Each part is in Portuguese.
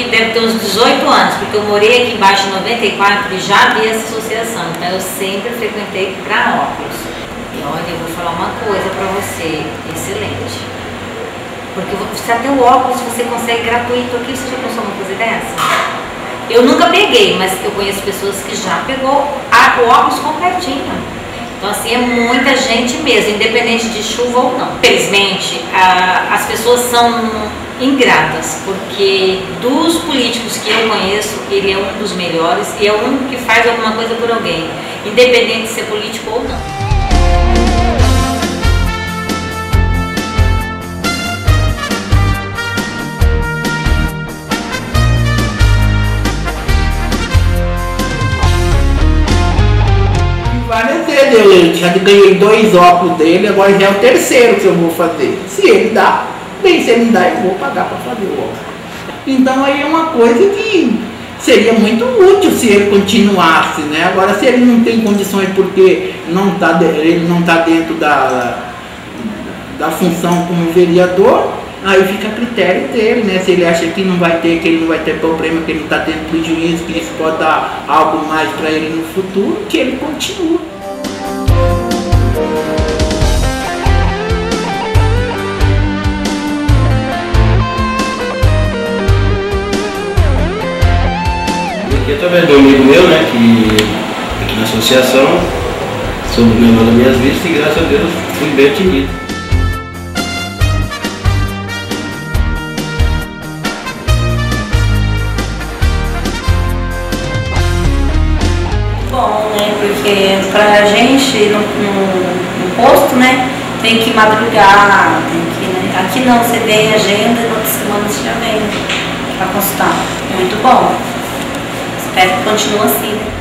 deve ter uns 18 anos, porque eu morei aqui embaixo em 94 e já vi essa associação, então eu sempre frequentei para óculos. E olha, eu vou falar uma coisa para você, excelente. Porque você até o óculos você consegue gratuito aqui, você já pensou numa coisa dessa? Eu nunca peguei, mas eu conheço pessoas que já pegou o óculos completinho. Então assim, é muita gente mesmo, independente de chuva ou não. Infelizmente, as pessoas são ingratas, porque dos políticos que eu conheço, ele é um dos melhores e é o único que faz alguma coisa por alguém, independente de ser político ou não. Várias vezes eu já ganhei 2 óculos dele, agora já é o 3º que eu vou fazer. Se ele dá, bem, se ele não dá, eu vou pagar para fazer o óculos. Então aí é uma coisa que seria muito útil se ele continuasse, né? Agora se ele não tem condições porque ele não está dentro da função como vereador, aí fica a critério dele, né? Se ele acha que não vai ter, que ele não vai ter problema, que ele não está tendo prejuízo, que isso pode dar algo mais para ele no futuro, que ele continue. Aqui através de um amigo meu, né, que aqui na associação, sou menor das minhas vistas e graças a Deus fui bem atendido. Bom, né, porque pra gente no posto, né, tem que madrugar, tem que, né, aqui não, você vem agenda e na outra semana você já vem pra consultar. Muito bom. Espero que continue assim, né?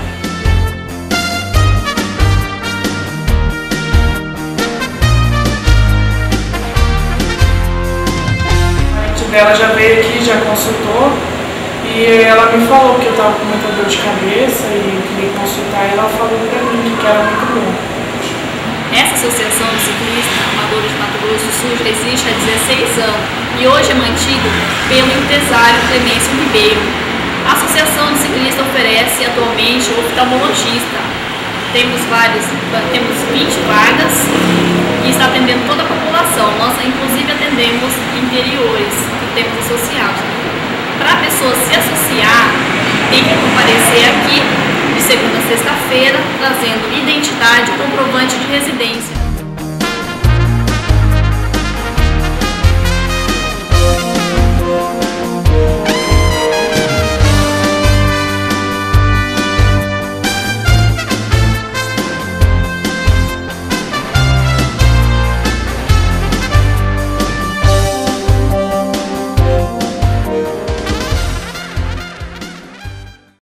A mãe dela já veio aqui, já consultou e ela me falou que eu estava com muita dor de cabeça e queria consultar e ela falou pra mim que era muito bom. Essa Associação de Ciclistas Amadores de Mato Grosso do Sul já existe há 16 anos e hoje é mantida pelo empresário Clemêncio Ribeiro. A Associação de Ciclistas oferece atualmente oftalmologista. Temos 20 vagas e está atendendo toda a população. Nós inclusive atendemos interiores que temos associados. Para a pessoa se associar, tem que comparecer aqui de segunda a sexta-feira, trazendo identidade e comprovante de residência.